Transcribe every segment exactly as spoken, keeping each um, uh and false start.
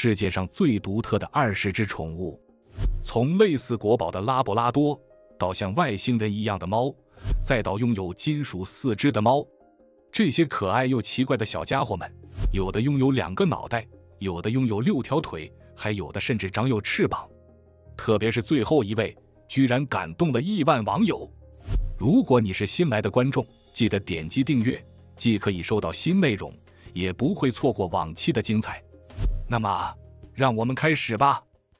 世界上最独特的二十只宠物，从类似国宝的拉布拉多，到像外星人一样的猫，再到拥有金属四肢的猫。这些可爱又奇怪的小家伙们，有的拥有两个脑袋，有的拥有六条腿，还有的甚至长有翅膀。特别是最后一位，居然感动了亿万网友。如果你是新来的观众，记得点击订阅，既可以收到新内容，也不会错过往期的精彩。那么，让我们开始吧。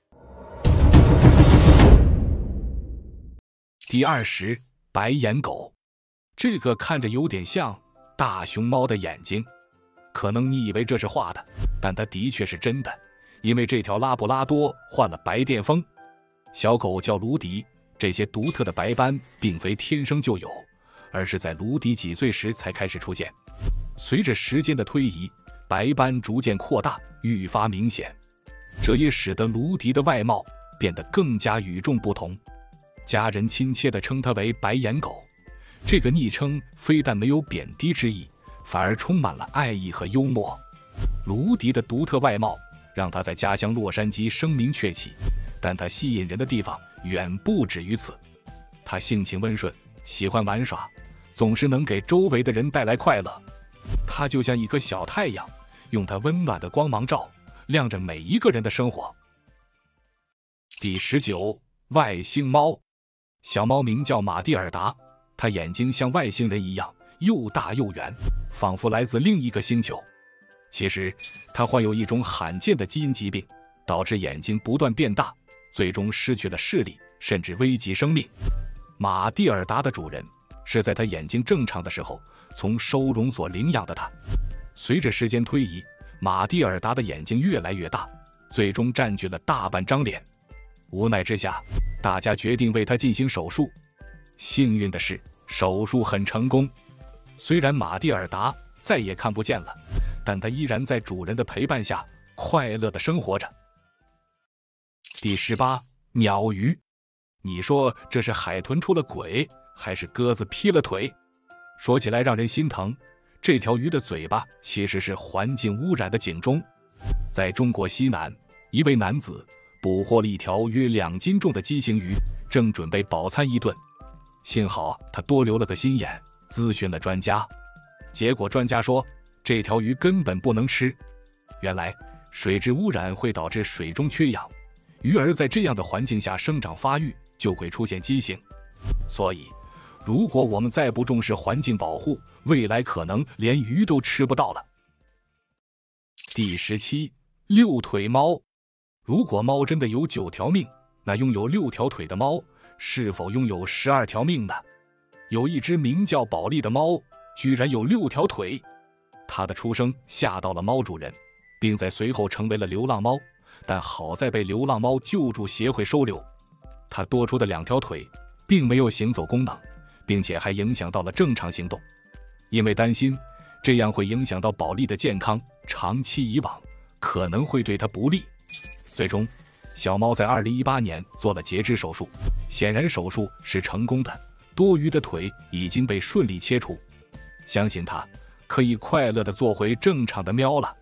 第二十，白眼狗。这个看着有点像大熊猫的眼睛，可能你以为这是画的，但它的确是真的，因为这条拉布拉多患了白癜风。小狗叫卢迪，这些独特的白斑并非天生就有，而是在卢迪几岁时才开始出现。随着时间的推移，白斑逐渐扩大，愈发明显，这也使得卢迪的外貌变得更加与众不同。家人亲切地称它为白眼狗，这个昵称非但没有贬低之意，反而充满了爱意和幽默。卢迪的独特外貌让他在家乡洛杉矶声名鹊起，但他吸引人的地方远不止于此。他性情温顺，喜欢玩耍，总是能给周围的人带来快乐。他就像一颗小太阳，用它温暖的光芒照亮着每一个人的生活。第十九，外星猫。小猫名叫马蒂尔达，它眼睛像外星人一样又大又圆，仿佛来自另一个星球。其实它患有一种罕见的基因疾病，导致眼睛不断变大，最终失去了视力，甚至危及生命。马蒂尔达的主人是在它眼睛正常的时候从收容所领养的它。随着时间推移，马蒂尔达的眼睛越来越大，最终占据了大半张脸。无奈之下，大家决定为它进行手术。幸运的是，手术很成功。虽然马蒂尔达再也看不见了，但它依然在主人的陪伴下快乐地生活着。第十八，鸟鱼。你说这是海豚出了轨，还是鸽子劈了腿？说起来让人心疼，这条鱼的嘴巴其实是环境污染的警钟。在中国西南，一位男子捕获了一条约两斤重的畸形鱼，正准备饱餐一顿。幸好他多留了个心眼，咨询了专家。结果专家说，这条鱼根本不能吃。原来水质污染会导致水中缺氧，鱼儿在这样的环境下生长发育，就会出现畸形。所以如果我们再不重视环境保护，未来可能连鱼都吃不到了。第十七，六腿猫。如果猫真的有九条命，那拥有六条腿的猫是否拥有十二条命呢？有一只名叫宝莉的猫，居然有六条腿。它的出生吓到了猫主人，并在随后成为了流浪猫，但好在被流浪猫救助协会收留。它多出的两条腿并没有行走功能，并且还影响到了正常行动。因为担心这样会影响到宝莉的健康，长期以往可能会对它不利。最终小猫在二零一八年做了截肢手术，显然手术是成功的，多余的腿已经被顺利切除，相信它可以快乐地做回正常的喵了。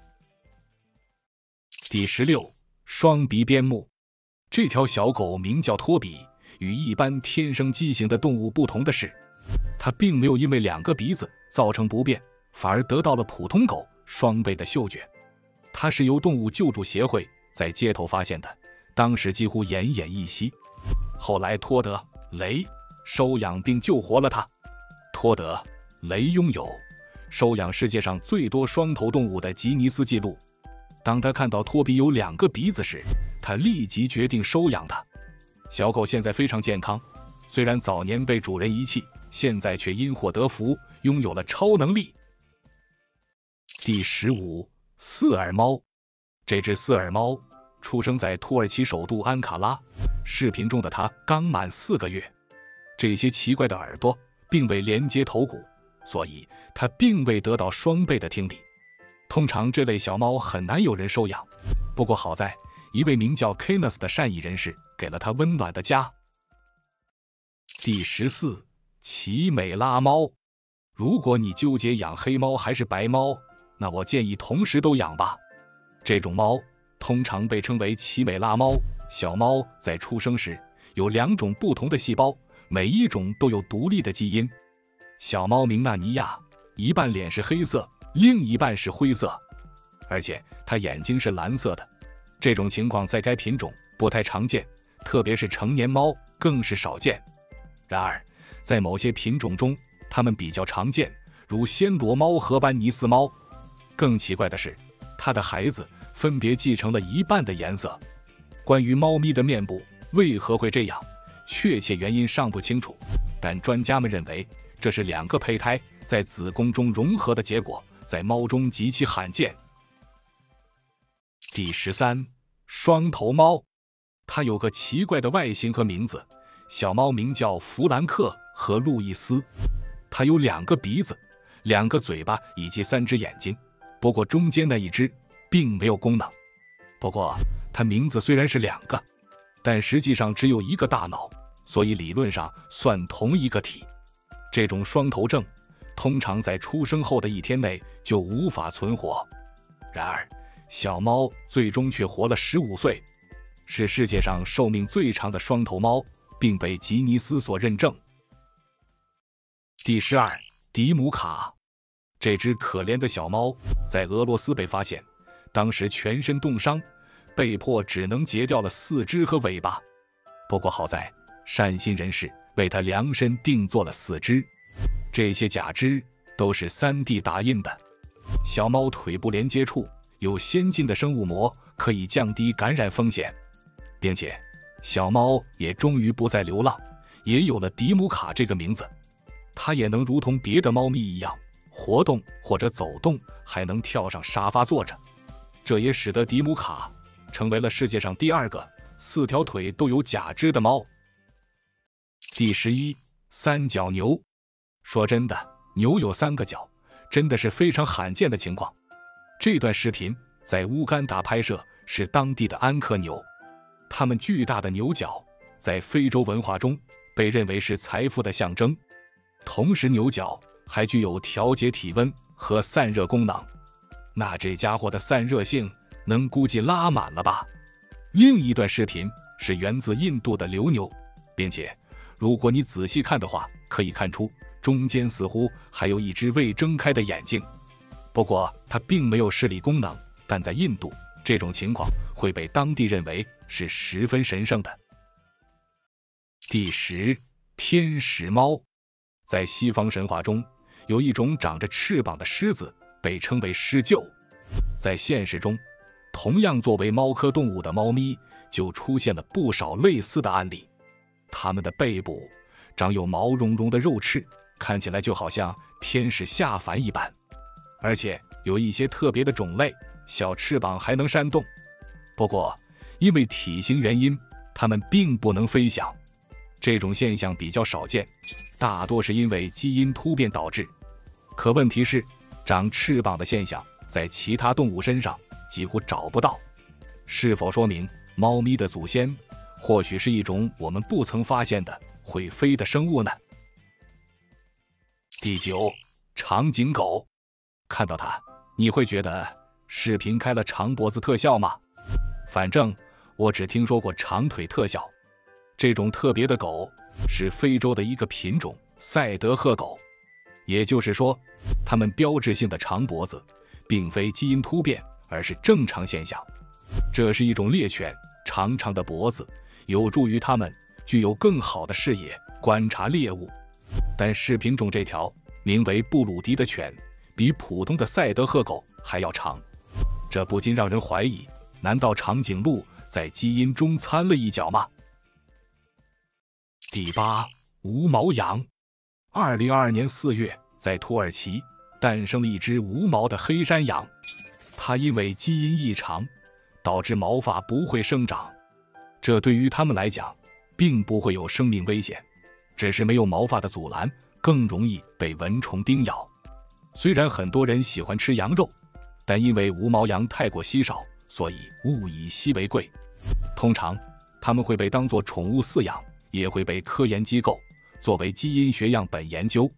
第十六，双鼻边牧。这条小狗名叫托比，与一般天生畸形的动物不同的是，它并没有因为两个鼻子造成不便，反而得到了普通狗双倍的嗅觉。它是由动物救助协会在街头发现的，当时几乎奄奄一息。后来托德、雷收养并救活了它。托德、雷拥有收养世界上最多双头动物的吉尼斯纪录。当他看到托比有两个鼻子时，他立即决定收养它。小狗现在非常健康，虽然早年被主人遗弃，现在却因祸得福，拥有了超能力。第十五，四耳猫。这只四耳猫出生在土耳其首都安卡拉，视频中的它刚满四个月。这些奇怪的耳朵并未连接头骨，所以它并未得到双倍的听力。通常这类小猫很难有人收养，不过好在一位名叫 Kenneth 的善意人士给了它温暖的家。第十四，奇美拉猫。如果你纠结养黑猫还是白猫，那我建议同时都养吧。这种猫通常被称为奇美拉猫。小猫在出生时有两种不同的细胞，每一种都有独立的基因。小猫名纳尼亚，一半脸是黑色，另一半是灰色，而且它眼睛是蓝色的。这种情况在该品种不太常见，特别是成年猫更是少见。然而，在某些品种中，它们比较常见，如暹罗猫和班尼斯猫。更奇怪的是，它的孩子分别继承了一半的颜色。关于猫咪的面部为何会这样，确切原因尚不清楚，但专家们认为这是两个胚胎在子宫中融合的结果，在猫中极其罕见。第十三，双头猫，它有个奇怪的外形和名字，小猫名叫弗兰克和路易斯。它有两个鼻子、两个嘴巴以及三只眼睛，不过中间那一只并没有功能。不过它名字虽然是两个，但实际上只有一个大脑，所以理论上算同一个体。这种双头症通常在出生后的一天内就无法存活。然而小猫最终却活了十五岁，是世界上寿命最长的双头猫，并被吉尼斯所认证。第十二，迪姆卡。这只可怜的小猫在俄罗斯被发现，当时全身冻伤，被迫只能截掉了四肢和尾巴。不过好在善心人士为它量身定做了四肢，这些假肢都是 三 D 打印的。小猫腿部连接处有先进的生物膜，可以降低感染风险，并且小猫也终于不再流浪，也有了迪姆卡这个名字。它也能如同别的猫咪一样活动或者走动，还能跳上沙发坐着，这也使得迪姆卡成为了世界上第二个四条腿都有假肢的猫。第十一，三角牛。说真的，牛有三个角真的是非常罕见的情况。这段视频在乌干达拍摄，是当地的安克牛。它们巨大的牛角在非洲文化中被认为是财富的象征，同时牛角还具有调节体温和散热功能。那这家伙的散热性能估计拉满了吧。另一段视频是源自印度的流牛，并且如果你仔细看的话，可以看出中间似乎还有一只未睁开的眼睛。不过它并没有视力功能，但在印度这种情况会被当地认为是十分神圣的。第十，天使猫。在西方神话中，有一种长着翅膀的狮子，被称为狮鹫。在现实中，同样作为猫科动物的猫咪就出现了不少类似的案例。它们的背部长有毛茸茸的肉翅，看起来就好像天使下凡一般，而且有一些特别的种类，小翅膀还能扇动。不过因为体型原因，它们并不能飞翔。这种现象比较少见，大多是因为基因突变导致。可问题是，长翅膀的现象在其他动物身上几乎找不到，是否说明猫咪的祖先或许是一种我们不曾发现的会飞的生物呢？第九，长颈狗。看到它，你会觉得视频开了长脖子特效吗？反正我只听说过长腿特效。这种特别的狗是非洲的一个品种赛德赫狗，也就是说，它们标志性的长脖子并非基因突变，而是正常现象。这是一种猎犬，长长的脖子有助于它们具有更好的视野，观察猎物。但视频中这条名为布鲁迪的犬比普通的赛德赫狗还要长，这不禁让人怀疑，难道长颈鹿在基因中掺了一脚吗？第八，无毛羊。二零二二年四月，在土耳其诞生了一只无毛的黑山羊，它因为基因异常，导致毛发不会生长。这对于它们来讲，并不会有生命危险，只是没有毛发的阻拦，更容易被蚊虫叮咬。虽然很多人喜欢吃羊肉，但因为无毛羊太过稀少，所以物以稀为贵。通常，它们会被当作宠物饲养，也会被科研机构作为基因学样本研究。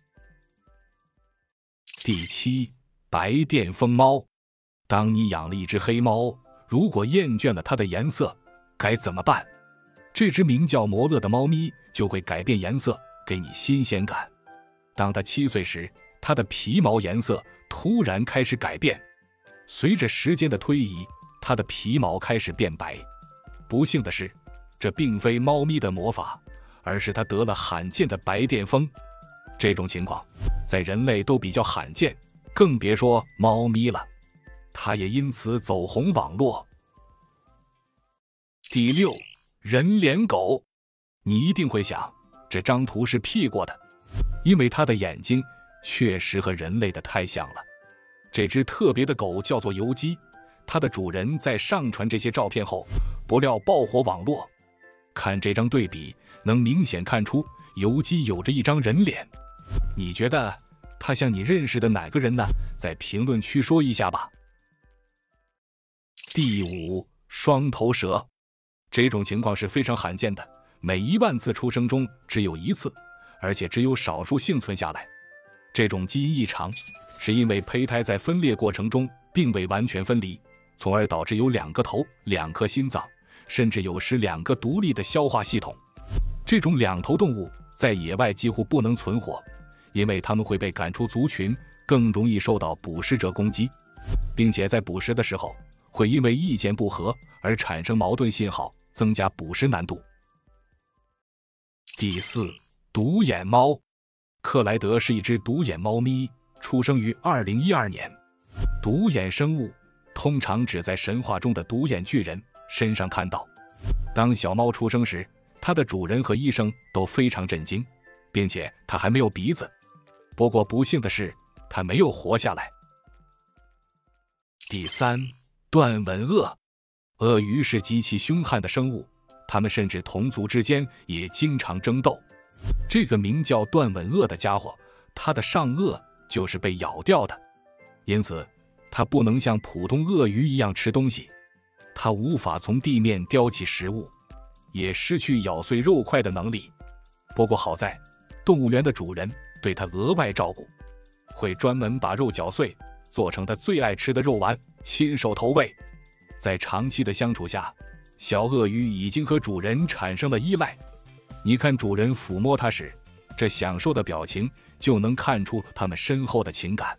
第七，白癜风猫。当你养了一只黑猫， 如果厌倦了它的颜色，该怎么办？这只名叫摩勒的猫咪就会改变颜色，给你新鲜感。当它七岁时，它的皮毛颜色突然开始改变。随着时间的推移，它的皮毛开始变白。不幸的是，这并非猫咪的魔法，而是它得了罕见的白癜风。这种情况在人类都比较罕见，更别说猫咪了。它也因此走红网络。第六，人脸狗。你一定会想，这张图是 P 过的，因为它的眼睛确实和人类的太像了。这只特别的狗叫做游击，它的主人在上传这些照片后，不料爆火网络。看这张对比，能明显看出游击有着一张人脸。你觉得它像你认识的哪个人呢？在评论区说一下吧。第五，双头蛇。这种情况是非常罕见的，每一万次出生中只有一次，而且只有少数幸存下来。这种基因异常是因为胚胎在分裂过程中并未完全分离，从而导致有两个头、两颗心脏，甚至有时两个独立的消化系统。这种两头动物在野外几乎不能存活，因为它们会被赶出族群，更容易受到捕食者攻击，并且在捕食的时候会因为意见不合而产生矛盾信号，增加捕食难度。第四，独眼猫。克莱德是一只独眼猫咪，出生于二零一二年。独眼生物通常只在神话中的独眼巨人身上看到。当小猫出生时，它的主人和医生都非常震惊，并且它还没有鼻子。不过不幸的是，它没有活下来。第三，断吻鳄。鳄鱼是极其凶悍的生物，它们甚至同族之间也经常争斗。这个名叫断吻鳄的家伙，它的上颚就是被咬掉的，因此它不能像普通鳄鱼一样吃东西，它无法从地面叼起食物，也失去咬碎肉块的能力。不过好在动物园的主人对它额外照顾，会专门把肉搅碎，做成它最爱吃的肉丸，亲手投喂。在长期的相处下，小鳄鱼已经和主人产生了依赖。你看主人抚摸它时，这享受的表情就能看出它们深厚的情感。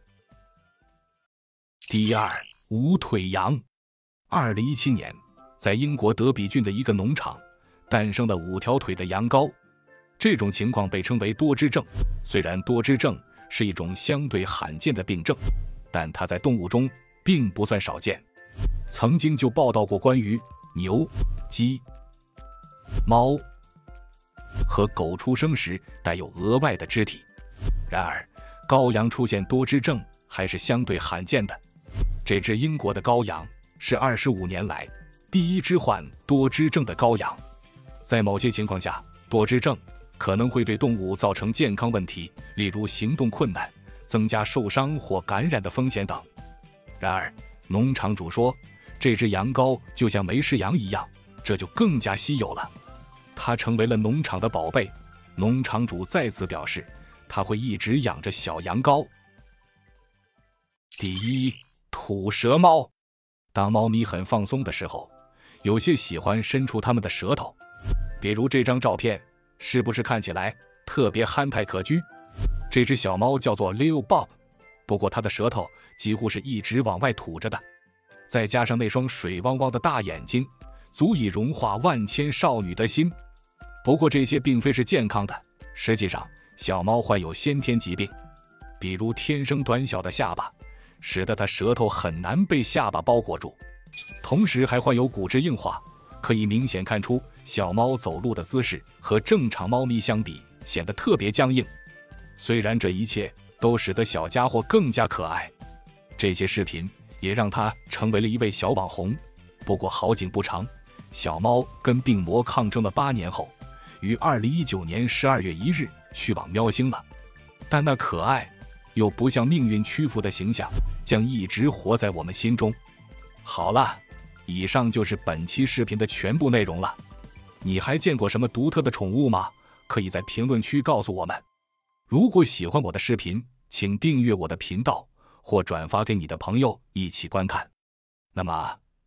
第二，无腿羊。二零一七年，在英国德比郡的一个农场诞生了五条腿的羊羔。这种情况被称为多肢症。虽然多肢症是一种相对罕见的病症，但它在动物中并不算少见。曾经就报道过关于牛、鸡、猫和狗出生时带有额外的肢体。然而，羔羊出现多肢症还是相对罕见的。这只英国的羔羊是二十五年来第一只患多肢症的羔羊。在某些情况下，多肢症可能会对动物造成健康问题，例如行动困难、增加受伤或感染的风险等。然而，农场主说，这只羊羔就像梅氏羊一样，这就更加稀有了。它成为了农场的宝贝。农场主再次表示，他会一直养着小羊羔。第一，吐舌猫。当猫咪很放松的时候，有些喜欢伸出它们的舌头。比如这张照片，是不是看起来特别憨态可掬？这只小猫叫做 Leo Bob， 不过它的舌头几乎是一直往外吐着的，再加上那双水汪汪的大眼睛，足以融化万千少女的心。不过这些并非是健康的，实际上小猫患有先天疾病，比如天生短小的下巴，使得它舌头很难被下巴包裹住，同时还患有骨质硬化，可以明显看出小猫走路的姿势和正常猫咪相比显得特别僵硬。虽然这一切都使得小家伙更加可爱，这些视频也让它成为了一位小网红。不过好景不长，小猫跟病魔抗争了八年后，于二零一九年十二月一日去往喵星了。但那可爱又不向命运屈服的形象将一直活在我们心中。好了，以上就是本期视频的全部内容了。你还见过什么独特的宠物吗？可以在评论区告诉我们。如果喜欢我的视频，请订阅我的频道或转发给你的朋友一起观看。那么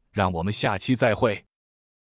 让我们下期再会。